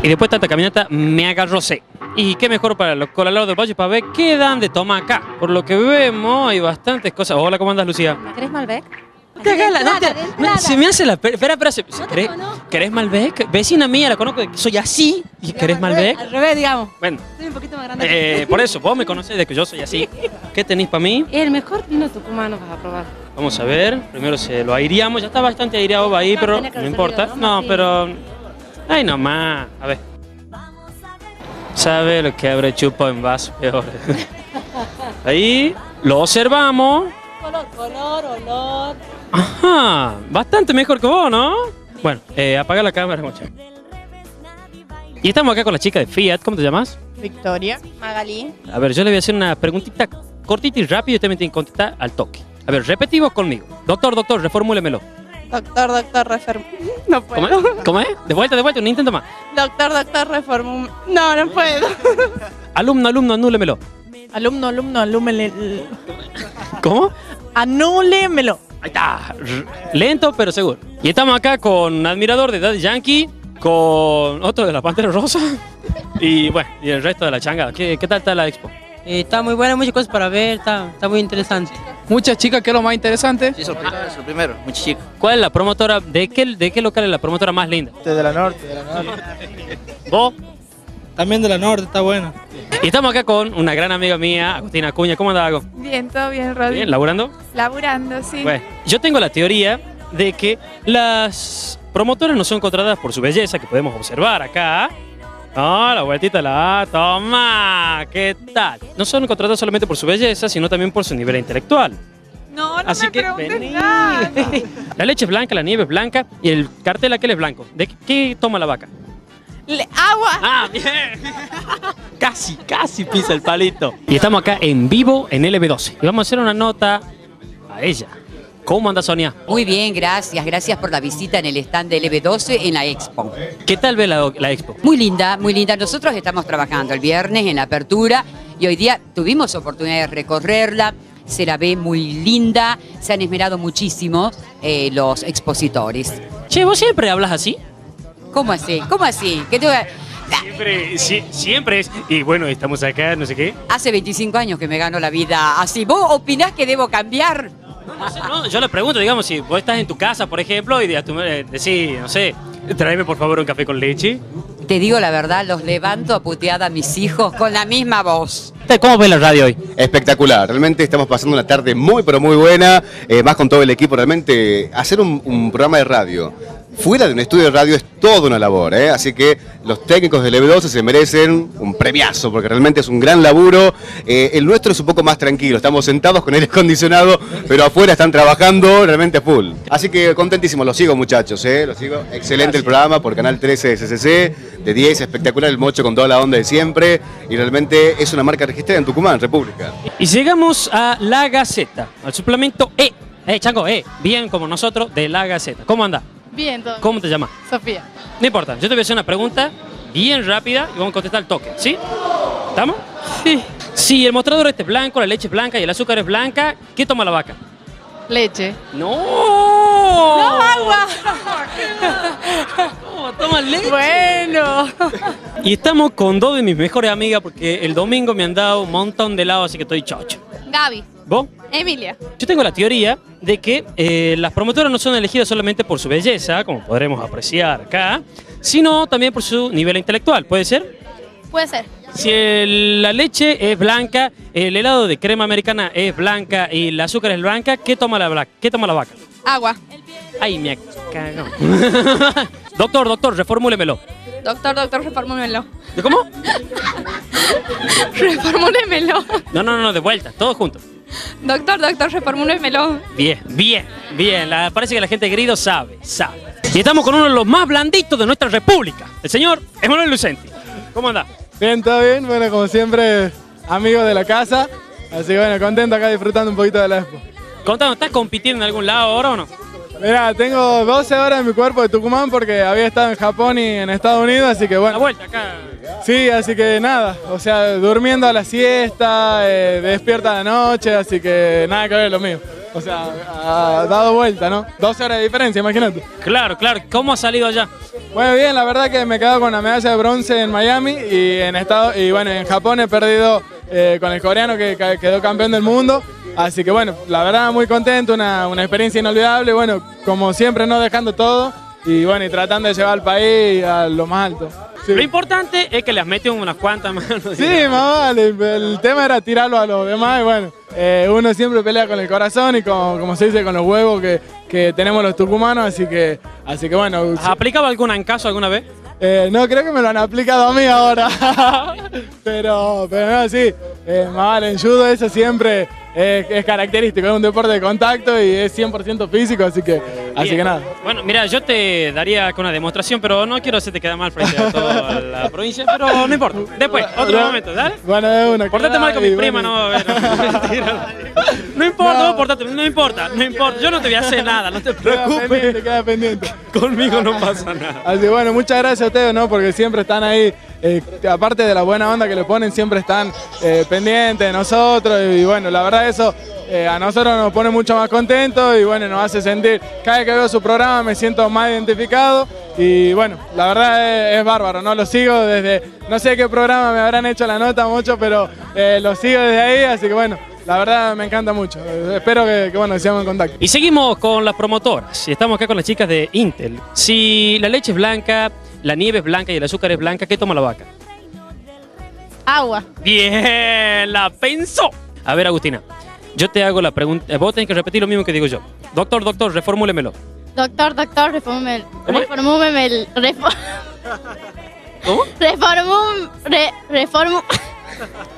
Y después de tanta caminata me agarró sed. Y qué mejor para los colados del valle para ver qué dan de tomar acá. Por lo que vemos hay bastantes cosas. Hola, ¿cómo andas, Lucía? ¿Querés Malbec? No te hagas se me hace la... Espera, ¿Querés Malbec? Vecina mía, la conozco, soy así. ¿Y querés Malbec? Al revés, digamos. Bueno. Soy un poquito más grande. Por eso, vos me conocés de que yo soy así. ¿Qué tenéis para mí? El mejor vino tucumano vas a probar. Vamos a ver. Primero se lo aireamos. Ya está bastante aireado ahí, pero no importa. No, pero... Ay, nomás. A ver. ¿Sabe lo que habré chupado en vaso? Peor. Ahí lo observamos. Color, olor. Ajá, bastante mejor que vos, ¿no? Bueno, apaga la cámara, muchacho. Y estamos acá con la chica de Fiat. ¿Cómo te llamas? Victoria. Magalí. A ver, yo le voy a hacer una preguntita cortita y rápida y usted me tiene que contestar al toque. A ver, repetimos conmigo. Doctor, reformúlemelo. Doctor, no puedo. ¿Cómo es? ¿Cómo es? De vuelta, un intento más. Doctor, reformú. No puedo. Alumno, anúlemelo. Alumno, alúmele. ¿Cómo? Anúlemelo. Ahí está. Lento, pero seguro. Y estamos acá con un admirador de Daddy Yankee, con otro de la Pantera Rosa y bueno, y el resto de la changa. ¿Qué tal está la expo? Está muy buena, muchas cosas para ver, está muy interesante. Muchas chicas, que es lo más interesante. Sí, es el primero, muchas chicas. ¿Cuál es la promotora? ¿De qué local es la promotora más linda? De la norte. ¿Vos? También de la norte, está bueno. Y estamos acá con una gran amiga mía, Agustina Acuña. ¿Cómo anda, Ago? Bien, todo bien, Rodri. ¿Bien? ¿Laburando? Laburando, sí. Bueno, yo tengo la teoría de que las promotoras no son contratadas por su belleza, que podemos observar acá. No, la vueltita toma, ¿qué tal? No son contratadas solamente por su belleza, sino también por su nivel intelectual. No Así me que preguntes vení. nada. La leche es blanca, la nieve es blanca y el cartel aquel es blanco. ¿De qué toma la vaca? Agua. ¡Ah, bien! Casi pisa el palito. Y estamos acá en vivo en LB12. Y vamos a hacer una nota a ella. ¿Cómo anda, Sonia? Muy bien, gracias. Gracias por la visita en el stand de LB12 en la Expo. ¿Qué tal ve la Expo? Muy linda, muy linda. Nosotros estamos trabajando el viernes en la apertura y hoy día tuvimos oportunidad de recorrerla. Se la ve muy linda. Se han esmerado muchísimo los expositores. Che, ¿vos siempre hablas así? ¿Cómo así? ¿Cómo así? ¿Qué te... Siempre es. Y bueno, estamos acá, no sé qué. Hace 25 años que me gano la vida así. ¿Vos opinás que debo cambiar? No, yo le pregunto, digamos, si vos estás en tu casa, por ejemplo, y decís, no sé, tráeme por favor un café con leche. Te digo la verdad, los levanto a puteada a mis hijos con la misma voz. ¿Cómo ves la radio hoy? Espectacular, realmente estamos pasando una tarde muy pero muy buena, más con todo el equipo, realmente hacer un programa de radio fuera de un estudio de radio es toda una labor, así que los técnicos del LB12 se merecen un premiazo porque realmente es un gran laburo. El nuestro es un poco más tranquilo, estamos sentados con aire acondicionado, pero afuera están trabajando realmente full. Así que contentísimo, los sigo muchachos, los sigo. Excelente el programa por Canal 13 de CCC, de 10, espectacular el Mocho con toda la onda de siempre y realmente es una marca registrada en Tucumán, República. Y llegamos a La Gaceta, al suplemento Chango, bien como nosotros, de La Gaceta. ¿Cómo anda? Bien, todo. ¿Cómo te llamas? Sofía. No importa, yo te voy a hacer una pregunta bien rápida y vamos a contestar al toque, ¿sí? ¿Estamos? Sí. Si el mostrador este es blanco, la leche es blanca y el azúcar es blanca, ¿qué toma la vaca? Leche. ¡No! ¡No, agua! ¿Cómo toma leche? Bueno. Y estamos con dos de mis mejores amigas porque el domingo me han dado un montón de helado, así que estoy chocho. Gaby. ¿Vos? Emilia. Yo tengo la teoría de que las promotoras no son elegidas solamente por su belleza, como podremos apreciar acá, sino también por su nivel intelectual, ¿puede ser? Puede ser. Si la leche es blanca, el helado de crema americana es blanca y el azúcar es blanca, ¿qué toma la vaca? Agua. Ay, me cagó. Doctor, reformúlemelo. Doctor, reformúlemelo. ¿Cómo? Reformúlemelo. No, de vuelta, todos juntos. Doctor, reformúlemelo. Bien. Parece que la gente de Grido sabe. Y estamos con uno de los más blanditos de nuestra república, el señor Emanuel Lucenti. ¿Cómo anda? Bien, todo bien. Bueno, como siempre, amigos de la casa. Así que bueno, contento acá disfrutando un poquito de la expo. Contanos, ¿estás compitiendo en algún lado ahora o no? Mirá, tengo 12 horas en mi cuerpo de Tucumán porque había estado en Japón y en Estados Unidos, así que bueno. La vuelta acá. Sí, así que nada, o sea, durmiendo a la siesta, despierta a la noche, así que nada que ver lo mío. O sea, ha dado vuelta, ¿no? 12 horas de diferencia, imagínate. Claro. ¿Cómo ha salido allá? Bueno, bien, la verdad que me he quedado con la medalla de bronce en Miami y en Japón he perdido con el coreano que quedó campeón del mundo. Así que bueno, la verdad muy contento, una experiencia inolvidable, bueno, como siempre no dejando todo y bueno, y tratando de llevar al país a lo más alto. Sí. Lo importante es que le has metido unas cuantas manos. Sí, más vale, el tema era tirarlo a los demás y bueno, uno siempre pelea con el corazón y como se dice, con los huevos que tenemos los tucumanos, así que bueno. ¿Has aplicado alguna en caso alguna vez? No, creo que me lo han aplicado a mí ahora, pero no, sí, más vale, en judo eso siempre es característico, es un deporte de contacto y es 100% físico, así que nada. Bueno, mira, yo te daría con una demostración, pero no quiero hacerte quedar mal frente a toda la provincia, pero no importa. Después, otro momento, ¿dale? Bueno, es una. Portate mal con mi prima, no. No importa, vos portate, no importa. Yo no te voy a hacer nada, no te preocupes. Queda pendiente. Conmigo no pasa nada. Así bueno, muchas gracias a ustedes, ¿no? Porque siempre están ahí, aparte de la buena onda que le ponen, siempre están pendientes de nosotros y bueno, la verdad eso a nosotros nos pone mucho más contentos y bueno, nos hace sentir, cada vez que veo su programa me siento más identificado y bueno, la verdad es bárbaro, ¿no? Lo sigo desde, no sé qué programa me habrán hecho la nota mucho, pero lo sigo desde ahí, así que bueno, la verdad me encanta mucho. Espero que bueno, sigamos en contacto. Y seguimos con las promotoras. Y estamos acá con las chicas de Intel. Si la leche es blanca, la nieve es blanca y el azúcar es blanca, ¿qué toma la vaca? Agua. Bien, la pensó. A ver, Agustina, yo te hago la pregunta. Vos tenés que repetir lo mismo que digo yo. Doctor, reformúlemelo. Doctor, reformúlemelo. ¿Cómo? ¿Cómo?